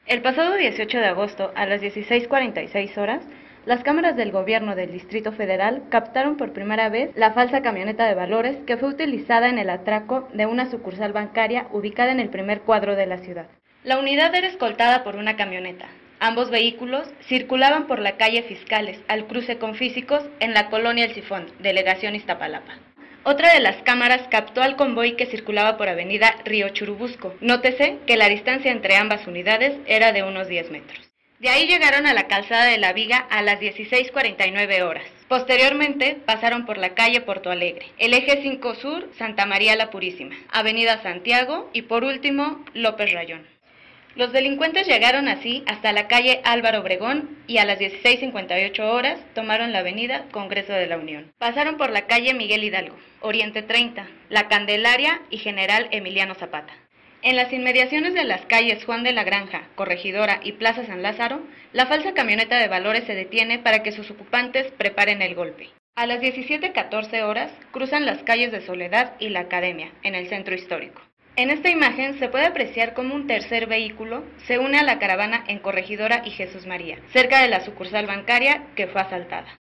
El pasado 18 de agosto, a las 16:46 horas, las cámaras del gobierno del Distrito Federal captaron por primera vez la falsa camioneta de valores que fue utilizada en el atraco de una sucursal bancaria ubicada en el primer cuadro de la ciudad. La unidad era escoltada por una camioneta. Ambos vehículos circulaban por la calle Fiscales, al cruce con Físicos, en la colonia El Sifón, delegación Iztapalapa. Otra de las cámaras captó al convoy que circulaba por avenida Río Churubusco. Nótese que la distancia entre ambas unidades era de unos 10 metros. De ahí llegaron a la calzada de la Viga a las 16:49 horas. Posteriormente pasaron por la calle Porto Alegre, el eje 5 Sur, Santa María la Purísima, avenida Santiago y por último López Rayón. Los delincuentes llegaron así hasta la calle Álvaro Obregón y a las 16:58 horas tomaron la avenida Congreso de la Unión. Pasaron por la calle Miguel Hidalgo, Oriente 30, La Candelaria y General Emiliano Zapata. En las inmediaciones de las calles Juan de la Granja, Corregidora y Plaza San Lázaro, la falsa camioneta de valores se detiene para que sus ocupantes preparen el golpe. A las 17:14 horas cruzan las calles de Soledad y la Academia, en el centro histórico. En esta imagen se puede apreciar cómo un tercer vehículo se une a la caravana en Corregidora y Jesús María, cerca de la sucursal bancaria que fue asaltada.